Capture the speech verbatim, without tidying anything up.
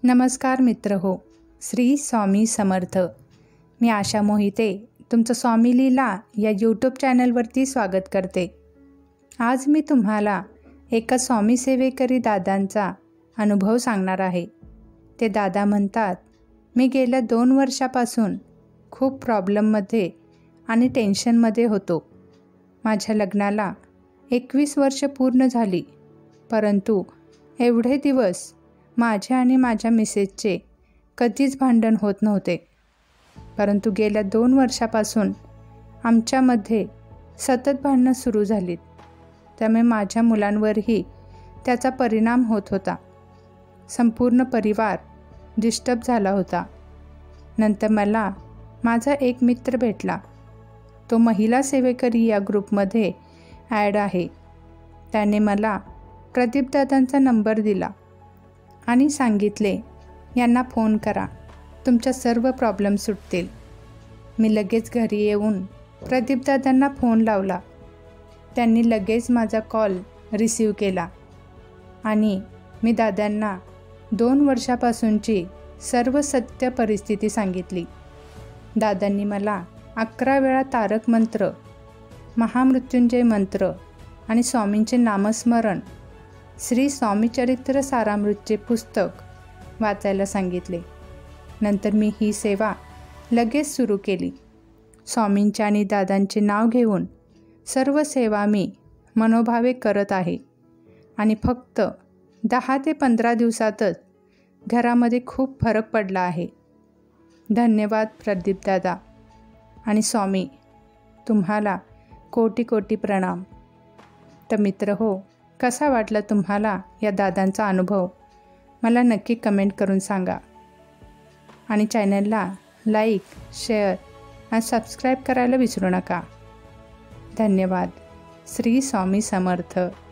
नमस्कार मित्र हो, श्री स्वामी समर्थ. मी आशा मोहिते तुमचं स्वामी लीला या यूट्यूब चॅनलवरती स्वागत करते. आज मी तुम्हाला एका स्वामी सेवेकरी दादांचा अनुभव सांगणार आहे. ते दादा म्हणतात, मी गेल्या दोन वर्षापासून खूप प्रॉब्लेममध्ये आणि टेन्शनमध्ये होतो. माझ्या लग्नाला एकवीस वर्ष पूर्ण झाली, परंतु एवढे दिवस माझे आणि माझ्या मिसेसचे कधीच भांडण होत नव्हते. परंतु गेल्या दोन वर्षापासून आमच्यामध्ये सतत भांडणं सुरू झालीत. त्यामुळे माझ्या मुलांवरही त्याचा परिणाम होत होता. संपूर्ण परिवार डिस्टर्ब झाला होता. नंतर मला माझा एक मित्र भेटला. तो महिला सेवेकरी या ग्रुपमध्ये ॲड आहे. त्याने मला प्रदीप दादांचा नंबर दिला आणि सांगितले, यांना फोन करा, तुमच्या सर्व प्रॉब्लेम सुटतील. मी लगेच घरी येऊन प्रदीप दादांना फोन लावला. त्यांनी लगेच माझा कॉल रिसीव केला आणि मी दादांना दोन वर्षापासूनची सर्व सत्य परिस्थिती सांगितली. दादांनी मला अकरा वेळा तारक मंत्र, महामृत्युंजय मंत्र आणि स्वामींचे नामस्मरण, श्री स्वामी चरित्र सारामृतचे पुस्तक वाचायला सांगितले. नंतर मी ही सेवा लगेच सुरू केली. स्वामींचे आणि दादांचे नाव घेऊन सर्व सेवा मी मनोभावे करत आहे आणि फक्त दहा ते पंधरा दिवसातच घरामध्ये खूप फरक पडला आहे. धन्यवाद प्रदीप दादा आणि स्वामी, तुम्हाला कोटी कोटी प्रणाम. तर मित्र हो, कसा वाटला तुम्हाला या दादांचा अनुभव? मला नक्की कमेंट करून सांगा आणि चॅनलला लाईक, शेअर आणि सबस्क्राईब करायला विसरू नका. धन्यवाद. श्री स्वामी समर्थ.